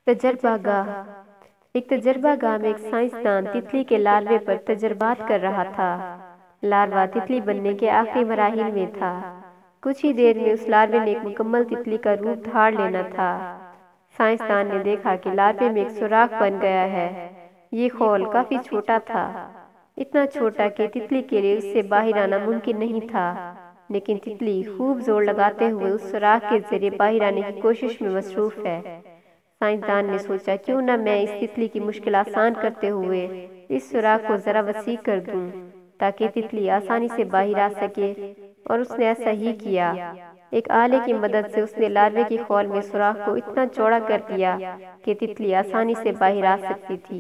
تجربہ گاہ۔ ایک تجربہ گاہ میں ایک سائنسدان تتلی کے لاروے پر تجربات کر رہا تھا۔ لاروا تتلی بننے کے آخری مراحل میں تھا۔ کچھ ہی دیر میں اس لاروے نے ایک مکمل تتلی کا روپ دھار لینا تھا۔ سائنسدان نے دیکھا کہ لاروے میں ایک سوراخ بن گیا ہے۔ یہ خول کافی چھوٹا تھا، اتنا چھوٹا کہ تتلی کے لیے اس سے باہر آنا ممکن نہیں تھا، لیکن تتلی خوب زور لگاتے ہوئے اس سوراخ کے ذریعے باہر آنے کی کوشش میں مصروف ہے۔ سائنسدان نے سوچا کیوں نہ میں اس تتلی کی مشکل آسان کرتے ہوئے اس سوراخ کو ذرا وسیع کر دوں تاکہ تتلی آسانی سے باہر آ سکے، اور اس نے ایسا ہی کیا۔ ایک آلے کی مدد سے اس نے لاروے کی خول میں سوراخ کو اتنا چوڑا کر دیا کہ تتلی آسانی سے باہر آ سکتی تھی۔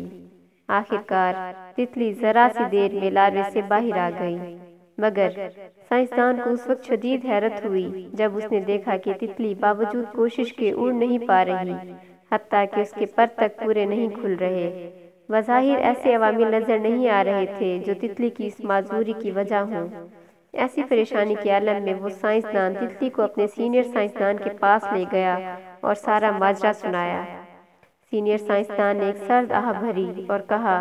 آخرکار تتلی ذرا سی دیر میں لاروے سے باہر آ گئی، مگر سائنسدان کو اس وقت شدید حیرت ہوئی جب اس نے دیکھا کہ تتلی باوجود کوشش کے اڑ نہیں پا رہی، حتیٰ کہ اس کے پر تک پورے نہیں کھل رہے۔ بظاہر ایسے عوامل نظر نہیں آ رہے تھے جو تتلی کی اس معذوری کی وجہ ہوں۔ ایسی پریشانی کے عالم میں وہ سائنسدان تتلی کو اپنے سینئر سائنسدان کے پاس لے گیا اور سارا ماجرا سنایا۔ سینئر سائنسدان نے ایک سرد آہ بھری اور کہا،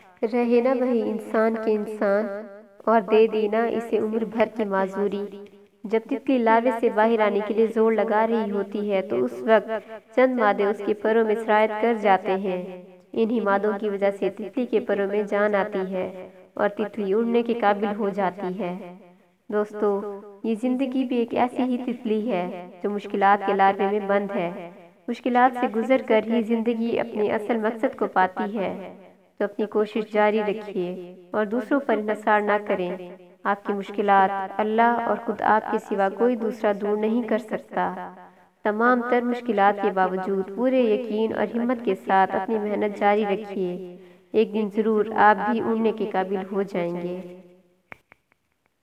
رہے نا وہی انسان کے انسان، اور دے دی نا اسے عمر بھر کی معذوری۔ جب تتلی لاروے سے باہر آنے کے لیے زور لگا رہی ہوتی ہے تو اس وقت چند مادے اس کے پروں میں سرایت کر جاتے ہیں۔ انہی مادوں کی وجہ سے تتلی کے پروں میں جان آتی ہے اور تتلی اڑنے کے قابل ہو جاتی ہے۔ دوستو، یہ زندگی بھی ایک ایسی ہی تتلی ہے جو مشکلات کے لاروے میں بند ہے۔ مشکلات سے گزر کر ہی زندگی اپنے اصل مقصد کو پاتی ہے۔ تو اپنی کوشش جاری رکھیے اور دوسروں پر انحصار نہ کریں۔ آپ کی مشکلات اللہ اور خود آپ کے سوا کوئی دوسرا دور نہیں کر سکتا۔ تمام تر مشکلات کے باوجود پورے یقین اور ہمت کے ساتھ اپنی محنت جاری رکھیے۔ ایک دن ضرور آپ بھی اڑنے کے قابل ہو جائیں گے۔